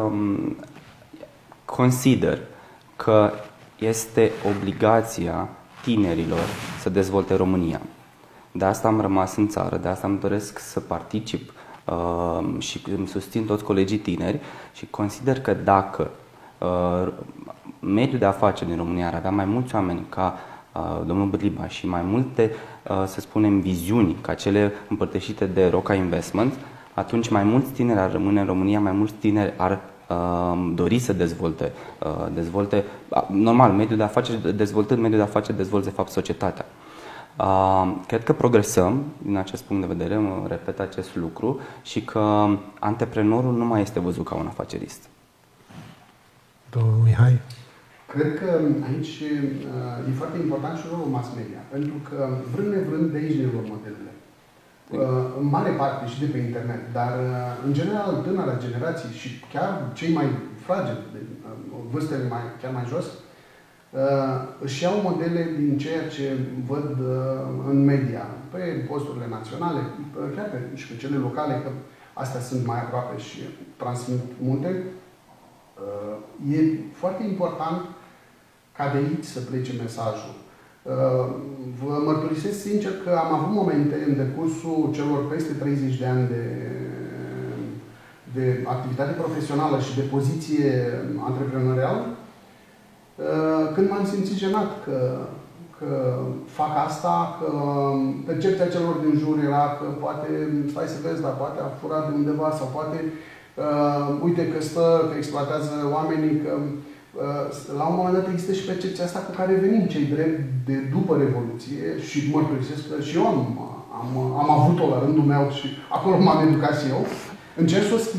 Speaker 4: consider că este obligația tinerilor să dezvolte România. De asta am rămas în țară, de asta îmi doresc să particip și îmi susțin toți colegii tineri și consider că dacă mediul de afaceri din România ar avea mai mulți oameni ca domnul Bârliba și mai multe, să spunem, viziuni ca cele împărtășite de Roca Investment, atunci mai mulți tineri ar rămâne în România, mai mulți tineri ar dori să dezvolte, normal, mediul de afaceri, dezvoltând mediul de afaceri, dezvolți de fapt societatea. Cred că progresăm din acest punct de vedere, repet acest lucru, și că antreprenorul nu mai este văzut ca un afacerist.
Speaker 2: Domnul Mihai?
Speaker 3: Cred că aici e foarte important și rolul mass media, pentru că vrând nevrând de aici ne luăm modelele. În mare parte și de pe internet, dar în general tânăra generație și chiar cei mai fragili, de vârstele chiar mai jos, își iau modele din ceea ce văd în media, pe posturile naționale, chiar și pe cele locale, că astea sunt mai aproape și transmit multe. E foarte important ca de aici să plece mesajul. Vă mărturisesc sincer că am avut momente în decursul celor peste 30 de ani de activitate profesională și de poziție antreprenorială, când m-am simțit jenat că fac asta, că percepția celor din jur era că poate, stai să vezi, dar poate a furat de undeva sau poate uite că că exploatează oamenii, că la un moment dat există și percepția asta cu care venim cei drept de după Revoluție și mărturisesc că și eu am avut-o la rândul meu și acolo m-am educat și eu. Încerc să o schimb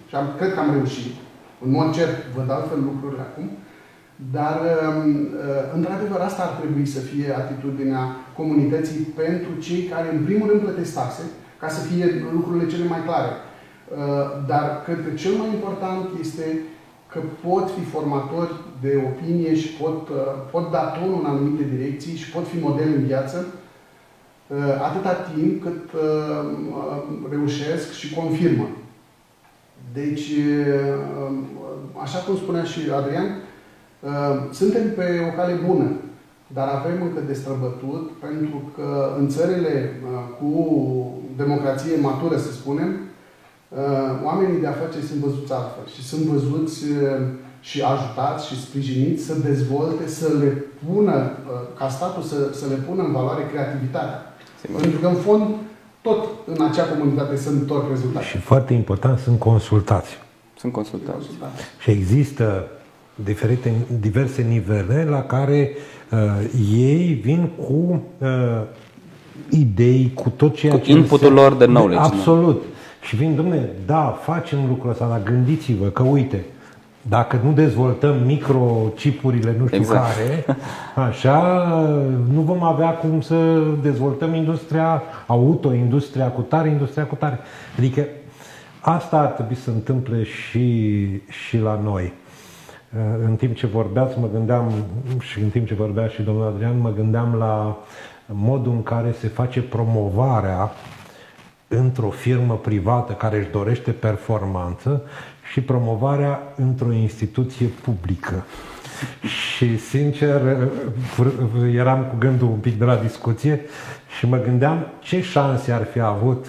Speaker 3: și cred că am reușit. În mod cert, văd altfel lucrurile acum. Dar, într-adevăr, asta ar trebui să fie atitudinea comunității pentru cei care, în primul rând, plătesc taxe, ca să fie lucrurile cele mai clare. Dar cred că cel mai important este că pot fi formatori de opinie și pot da tonul în anumite direcții și pot fi model în viață, atâta timp cât reușesc și confirmă. Deci, așa cum spunea și Adrian, suntem pe o cale bună, dar avem încă de străbătut, pentru că în țările cu democrație matură, să spunem, oamenii de afaceri sunt văzuți altfel și sunt văzuți și ajutați și sprijiniți să dezvolte, să le pună, ca statul să le pună în valoare creativitatea. Sigur. Pentru că, în fond, tot în acea comunitate sunt tot rezultate.
Speaker 2: Și foarte important, sunt consultați.
Speaker 4: Sunt consultați.
Speaker 2: Și există diverse nivele la care ei vin cu idei, cu tot ceea ce...
Speaker 4: inputul lor de knowledge.
Speaker 2: Absolut. Și vin, dom'le, da, facem lucrul ăsta, dar gândiți-vă că, uite, dacă nu dezvoltăm microchipurile, nu știu care, așa, nu vom avea cum să dezvoltăm industria auto, industria cu tare. Adică asta ar trebui să se întâmple și la noi. În timp ce vorbeați, mă gândeam, și în timp ce vorbea și domnul Adrian, mă gândeam la modul în care se face promovarea într-o firmă privată care își dorește performanță și promovarea într-o instituție publică. Și, sincer, eram cu gândul un pic de la discuție și mă gândeam ce șanse ar fi avut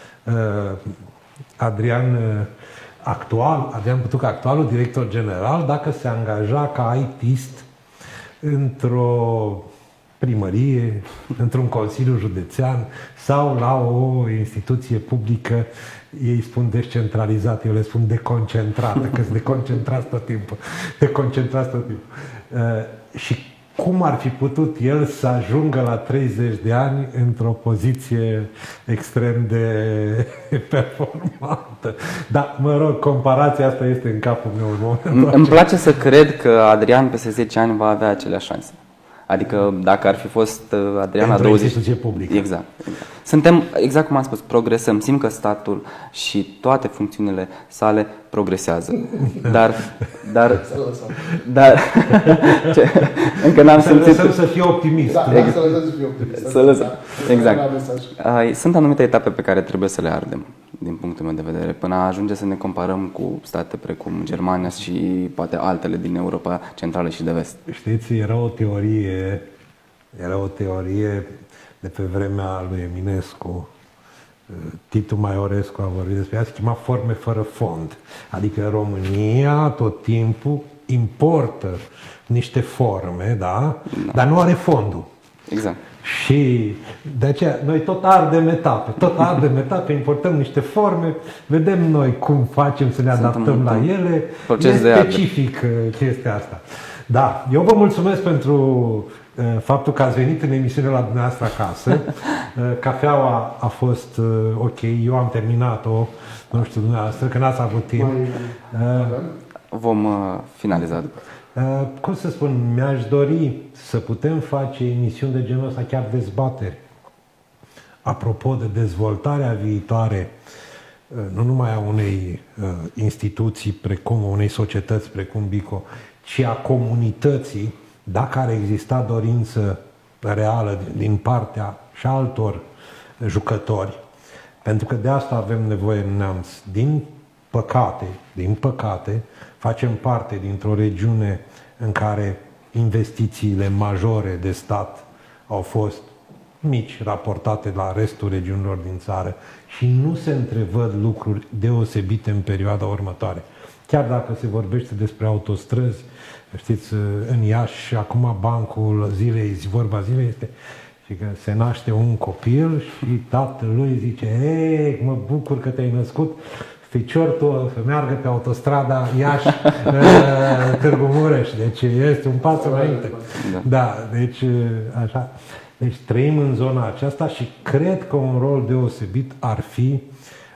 Speaker 2: Adrian Butucă, actualul director general, dacă se angaja ca IT-ist într-o primărie, într-un consiliu județean sau la o instituție publică, ei spun descentralizată, eu le spun deconcentrată, că sunt deconcentrați tot timpul. Și cum ar fi putut el să ajungă la 30 de ani într-o poziție extrem de performantă? Dar, mă rog, comparația asta este în capul meu.
Speaker 4: Îmi place să cred că Adrian peste 10 ani va avea aceleași șanse. Adică dacă ar fi fost Adrian la 20...
Speaker 2: instituție publică.
Speaker 4: Exact. Suntem, exact cum am spus, progresăm. Simt că statul și toate funcțiunile sale progresează. Dar încă n-am simțit...
Speaker 2: Să lăsăm să fie optimist.
Speaker 3: Da, exact. Să lăsăm să fie optimist.
Speaker 4: Să lăsăm. Exact. Sunt anumite etape pe care trebuie să le ardem, din punctul meu de vedere, până ajunge să ne comparăm cu state precum Germania și poate altele din Europa Centrală și de Vest.
Speaker 2: Știți, era o teorie de pe vremea lui Eminescu. Titu Maiorescu a vorbit despre ea, se chema forme fără fond. Adică România tot timpul importă niște forme, da? Dar nu are fondul.
Speaker 4: Exact.
Speaker 2: Și de aceea noi tot ardem etape, importăm niște forme, vedem noi cum facem să ne adaptăm la ele. E specific chestia asta. Da, eu vă mulțumesc pentru faptul că ați venit în emisiunea la dumneavoastră acasă. Cafeaua a fost ok, eu am terminat-o, nu știu dumneavoastră, că n-ați avut timp.
Speaker 4: Vom finaliza după.
Speaker 2: Cum să spun, mi-aș dori să putem face emisiuni de genul ăsta, chiar dezbateri. Apropo de dezvoltarea viitoare, nu numai a unei instituții precum, unei societăți precum BICO, ci a comunității, dacă ar exista dorință reală din partea și altor jucători. Pentru că de asta avem nevoie în Neamț. Din păcate, facem parte dintr-o regiune în care investițiile majore de stat au fost mici, raportate la restul regiunilor din țară și nu se întrevăd lucruri deosebite în perioada următoare. Chiar dacă se vorbește despre autostrăzi, știți, în Iași, acum bancul zilei, vorba zilei este și că se naște un copil și tatăl lui zice: "Ei, mă bucur că te-ai născut, ficior tu să meargă pe autostrada Iași Târgu Mureș." Deci este un pas înainte. Da, deci așa. Deci trăim în zona aceasta și cred că un rol deosebit ar fi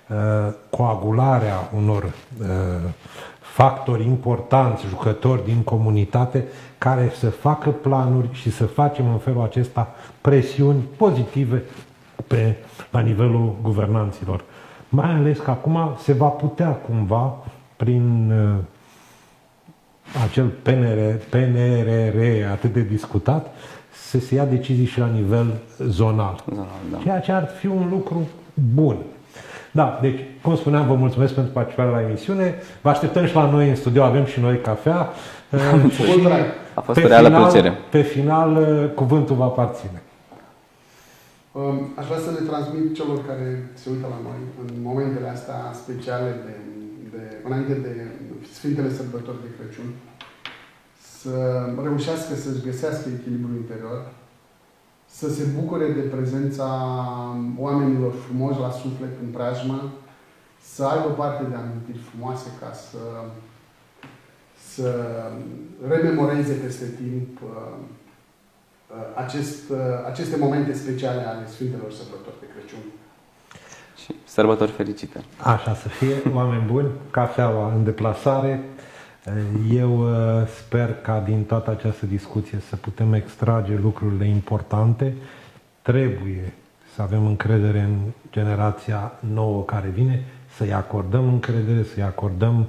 Speaker 2: coagularea unor factori importanți, jucători din comunitate, care să facă planuri și să facem în felul acesta presiuni pozitive la nivelul guvernanților. Mai ales că acum se va putea cumva, prin acel PNRR atât de discutat, să se ia decizii și la nivel zonal.
Speaker 4: Da.
Speaker 2: Ceea ce ar fi un lucru bun. Da, deci, cum spuneam, vă mulțumesc pentru participarea la emisiune. Vă așteptăm și la noi în studio, avem și noi cafea.
Speaker 4: A fost o reală plăcere.
Speaker 2: Pe final, cuvântul vă aparține.
Speaker 3: Aș vrea să le transmit celor care se uită la noi în momentele astea speciale înainte de Sfintele Sărbători de Crăciun, să reușească să-și găsească echilibrul interior, să se bucure de prezența oamenilor frumoși la suflet în preajmă, să aibă parte de amintiri frumoase ca să rememoreze peste timp aceste momente speciale ale Sfintelor Sărbători de Crăciun.
Speaker 4: Și sărbători fericite!
Speaker 2: Așa să fie, oameni buni, cafeaua în deplasare. Eu sper ca din toată această discuție să putem extrage lucrurile importante. Trebuie să avem încredere în generația nouă care vine, să-i acordăm încredere, să-i acordăm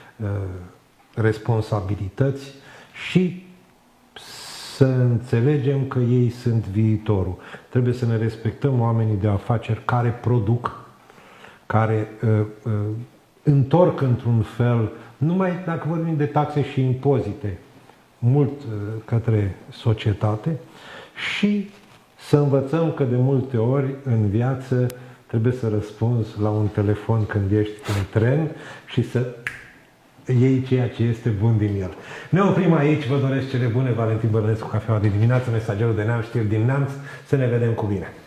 Speaker 2: responsabilități și să înțelegem că ei sunt viitorul. Trebuie să ne respectăm oamenii de afaceri care produc, care întorc într-un fel, numai dacă vorbim de taxe și impozite, mult către societate, și să învățăm că de multe ori în viață trebuie să răspunzi la un telefon când ești în tren și să iei ceea ce este bun din el. Ne oprim aici, vă doresc cele bune. Valentin Bărănescu, Cafeaua de dimineață, Mesagerul de Neamț, știri din Neamț. Să ne vedem cu bine!